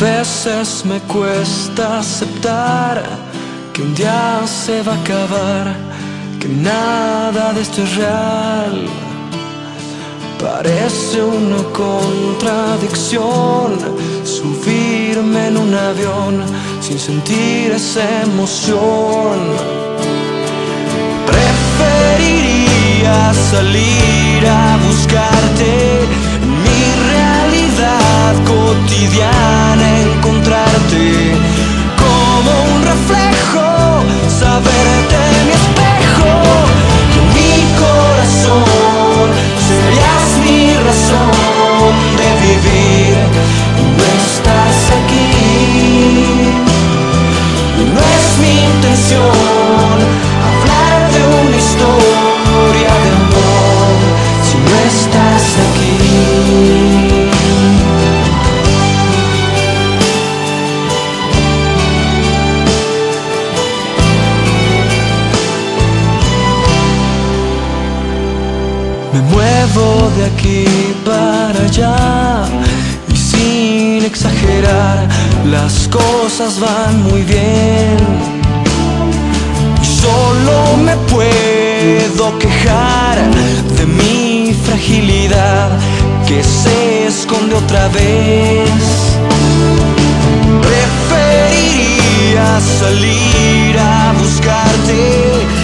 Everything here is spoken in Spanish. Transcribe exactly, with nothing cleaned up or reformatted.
veces me cuesta aceptar que un día se va a acabar, que nada de esto es real. Parece una contradicción subirme en un avión sin sentir esa emoción. Preferiría salir a buscarte en mi realidad cotidiana, encontrarte como un reflejo, saberte en mi espejo y en mi corazón. Serías mi razón de vivir y no estás aquí. Y no es mi intención hablar de una historia de amor si no estás aquí. Me muevo de aquí para allá y sin exagerar las cosas van muy bien. Y solo me puedo quejar de mi fragilidad que se esconde otra vez. Preferiría salir a buscarte